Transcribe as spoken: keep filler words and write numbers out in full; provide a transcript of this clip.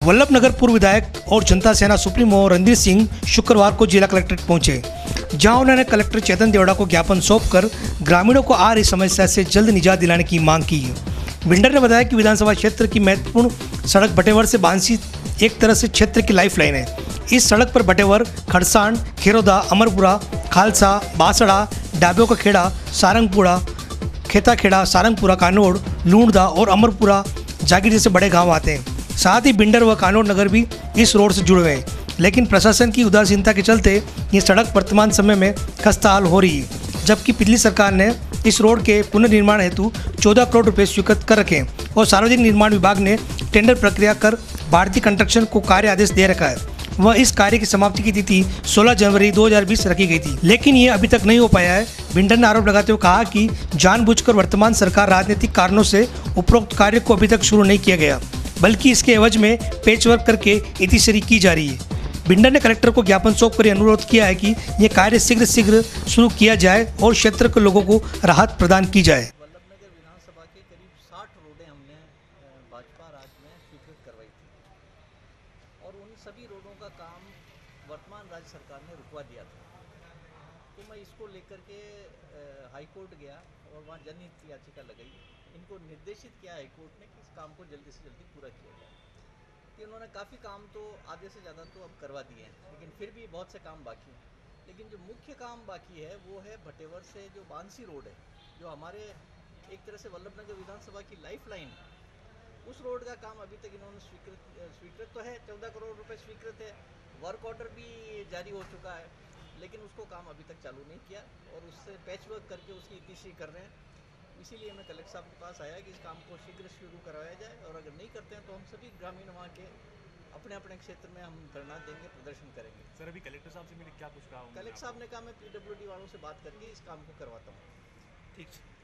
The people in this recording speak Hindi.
वल्लभनगर पूर्व विधायक और जनता सेना सुप्रीमो रणधीर सिंह शुक्रवार को जिला कलेक्ट्रेट पहुंचे, जहां उन्होंने कलेक्टर चेतन देवड़ा को ज्ञापन सौंपकर ग्रामीणों को आ रही समस्या से जल्द निजात दिलाने की मांग की। बिल्डर ने बताया कि विधानसभा क्षेत्र की महत्वपूर्ण सड़क बटेवर से बांसी एक तरह से क्षेत्र की लाइफलाइन है। इस सड़क पर बटेवर, खड़साण, खेरोदा, अमरपुरा, खालसा, बासड़ा, डाब्यों का खेड़ा, सारंगपुरा, खेताखेड़ा, सारंगपुरा, कानोड़, लूणदा और अमरपुरा जागीर जैसे बड़े गांव आते हैं। साथ ही बिंडर व कानोड़ नगर भी इस रोड से जुड़े हुए हैं, लेकिन प्रशासन की उदासीनता के चलते ये सड़क वर्तमान समय में खस्ताहाल हो रही है। जबकि पिछली सरकार ने इस रोड के पुनर्निर्माण हेतु चौदह करोड़ रुपए स्वीकृत कर रखे और सार्वजनिक निर्माण विभाग ने टेंडर प्रक्रिया कर भारतीय कंस्ट्रक्शन को कार्य आदेश दे रखा है। वह इस कार्य की समाप्ति की तिथि सोलह जनवरी दो हज़ार बीस रखी गई थी, लेकिन ये अभी तक नहीं हो पाया है। बिंडर ने आरोप लगाते हुए कहा कि जानबूझकर वर्तमान सरकार राजनीतिक कारणों से उपरोक्त कार्य को अभी तक शुरू नहीं किया गया, बल्कि इसके एवज में पेचवर्क करके इतिश्री की जा रही है। बिंडर ने कलेक्टर को ज्ञापन सौंपकर अनुरोध किया है कि यह कार्य शीघ्र शीघ्र शुरू किया जाए और क्षेत्र के लोगों को राहत प्रदान की जाए। वल्लभनगर विधानसभा के करीब साठ रोडें हमने भाजपा राज में स्वीकृत करवाई थी और उन सभी रोडों का काम वर्तमान राज्य सरकार ने रुकवा दिया था। तो मैं इसको लेकर के हाई कोर्ट गया और वहाँ जनहित याचिका लगाई। इनको निर्देशित किया हाई कोर्ट ने कि इस काम को जल्दी से जल्दी पूरा किया जाए। कि उन्होंने काफ़ी काम तो आधे से ज़्यादा तो अब करवा दिए हैं, लेकिन फिर भी बहुत से काम बाकी हैं। लेकिन जो मुख्य काम बाकी है वो है भटेवर से जो बांसी रोड है, जो हमारे एक तरह से वल्लभनगर विधानसभा की लाइफलाइन है, उस रोड का काम अभी तक इन्होंने स्वीकृत स्वीकृत तो है, चौदह करोड़ रुपए स्वीकृत है, वर्क ऑर्डर भी जारी हो चुका है, लेकिन उसको काम अभी तक चालू नहीं किया और उससे पैचवर्क करके उसकी इतिश्री कर रहे हैं। इसीलिए मैं कलेक्टर साहब के पास आया कि इस काम को शीघ्र शुरू करवाया जाए और अगर नहीं करते हैं तो हम सभी ग्रामीण वहाँ के अपने अपने क्षेत्र में हम धरना देंगे, प्रदर्शन करेंगे। सर, अभी कलेक्टर साहब से मैंने क्या कुछ कहा? कलेक्टर साहब ने कहा मैं पीडब्ल्यूडी वालों से बात करके इस काम को करवाता हूँ। ठीक।